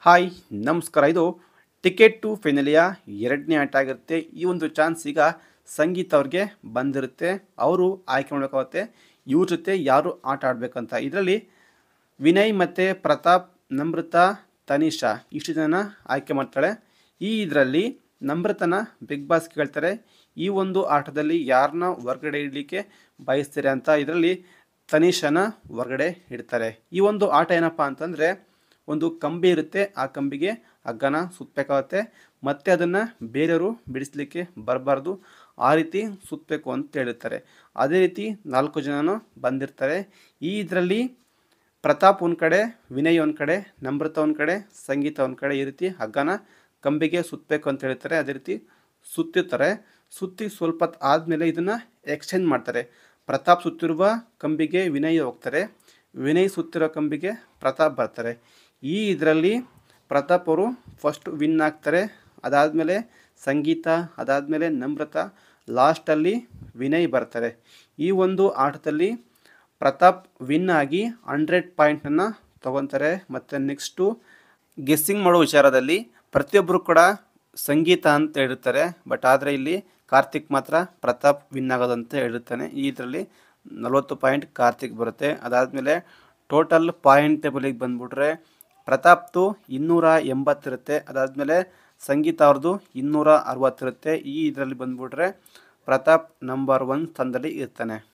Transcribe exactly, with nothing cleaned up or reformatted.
Hi ನಮಸ್ಕಾರ. ಇದು ticket to ಫೈನಲಿಯ ಎರಡನೇ ಆಟ ಆಗಿರುತ್ತೆ. ಈ ಒಂದು ಚಾನ್ಸ್ ಈಗ ಸಂಗೀತ ಅವ್ರಿಗೆ ಬಂದಿರುತ್ತೆ. ಅವರು ಆಯ್ಕೆ ಮಾಡಬೇಕಾಗುತ್ತೆ ಇವ್ರ ಜೊತೆ ಯಾರು ಆಟ ಆಡಬೇಕಂತ. ಇದರಲ್ಲಿ ವಿನಯ್ ಮತ್ತು ಪ್ರತಾಪ್, ನಮ್ರತಾ, ತನಿಷಾ ಇಷ್ಟು ಜನ ಆಯ್ಕೆ ಮಾಡ್ತಾಳೆ. ಈ ಇದರಲ್ಲಿ ನಮ್ರತನ ಬಿಗ್ ಬಾಸ್ ಕೇಳ್ತಾರೆ, ಈ ಒಂದು ಆಟದಲ್ಲಿ ಯಾರನ್ನ ಹೊರಗಡೆ ಇಡಲಿಕ್ಕೆ ಬಯಸ್ತೀರಾ ಅಂತ. ಇದರಲ್ಲಿ ತನಿಷಾನ ಹೊರಗಡೆ ಇಡ್ತಾರೆ. ಈ ಒಂದು ಆಟ ಏನಪ್ಪ ಅಂತಂದರೆ, ಒಂದು ಕಂಬಿ ಇರುತ್ತೆ, ಆ ಕಂಬಿಗೆ ಹಗ್ಗನ ಸುತ್ತಬೇಕಾಗುತ್ತೆ, ಮತ್ತು ಅದನ್ನು ಬೇರೆಯವರು ಬಿಡಿಸ್ಲಿಕ್ಕೆ ಬರಬಾರ್ದು, ಆ ರೀತಿ ಸುತ್ತಬೇಕು ಅಂತ ಹೇಳಿರ್ತಾರೆ. ಅದೇ ರೀತಿ ನಾಲ್ಕು ಜನನು ಬಂದಿರ್ತಾರೆ. ಈ ಇದರಲ್ಲಿ ಪ್ರತಾಪ್ ಒಂದು ಕಡೆ, ವಿನಯ್ ಒಂದು ಕಡೆ, ನಮ್ರತಾ ಒಂದು ಕಡೆ, ಸಂಗೀತ ಒಂದು ಕಡೆ, ಈ ರೀತಿ ಹಗ್ಗನ ಕಂಬಿಗೆ ಸುತ್ತಬೇಕು ಅಂತ ಹೇಳ್ತಾರೆ. ಅದೇ ರೀತಿ ಸುತ್ತಿರ್ತಾರೆ. ಸುತ್ತಿ ಸ್ವಲ್ಪ ಹೊತ್ತು ಆದಮೇಲೆ ಇದನ್ನು ಎಕ್ಸ್ಚೇಂಜ್ ಮಾಡ್ತಾರೆ. ಪ್ರತಾಪ್ ಸುತ್ತಿರುವ ಕಂಬಿಗೆ ವಿನಯ್ ಹೋಗ್ತಾರೆ, ವಿನಯ್ ಸುತ್ತಿರೋ ಕಂಬಿಗೆ ಪ್ರತಾಪ್ ಬರ್ತಾರೆ. ಈ ಇದರಲ್ಲಿ ಪ್ರತಾಪ್ ಅವರು ಫಸ್ಟ್ ವಿನ್ ಆಗ್ತಾರೆ. ಅದಾದಮೇಲೆ ಸಂಗೀತ, ಅದಾದಮೇಲೆ ನಮ್ರತಾ, ಲಾಸ್ಟಲ್ಲಿ ವಿನಯ್ ಬರ್ತಾರೆ. ಈ ಒಂದು ಆಟದಲ್ಲಿ ಪ್ರತಾಪ್ ವಿನ್ ಆಗಿ ಹಂಡ್ರೆಡ್ ಪಾಯಿಂಟನ್ನು ತೊಗೊತಾರೆ. ಮತ್ತು ನೆಕ್ಸ್ಟು ಗೆಸ್ಸಿಂಗ್ ಮಾಡೋ ವಿಚಾರದಲ್ಲಿ ಪ್ರತಿಯೊಬ್ಬರು ಕೂಡ ಸಂಗೀತ ಅಂತ ಹೇಳಿರ್ತಾರೆ. ಬಟ್ ಆದರೆ ಇಲ್ಲಿ ಕಾರ್ತಿಕ್ ಮಾತ್ರ ಪ್ರತಾಪ್ ವಿನ್ ಆಗೋದಂತ ಹೇಳಿರ್ತಾನೆ. ಈ ಇದರಲ್ಲಿ ನಲವತ್ತು ಪಾಯಿಂಟ್ ಕಾರ್ತಿಕ್ ಬರುತ್ತೆ. ಅದಾದಮೇಲೆ ಟೋಟಲ್ ಪಾಯಿಂಟ್ ಟೇಬಲಿಗೆ ಬಂದುಬಿಟ್ರೆ ಪ್ರತಾಪ್ದು ಇನ್ನೂರ ಎಂಬತ್ತಿರುತ್ತೆ. ಅದಾದಮೇಲೆ ಸಂಗೀತ ಅವ್ರದ್ದು ಇನ್ನೂರ ಅರವತ್ತಿರುತ್ತೆ. ಈ ಇದರಲ್ಲಿ ಬಂದುಬಿಟ್ರೆ ಪ್ರತಾಪ್ ನಂಬರ್ ಒನ್ ಸ್ಥಾನದಲ್ಲಿ ಇರ್ತಾನೆ.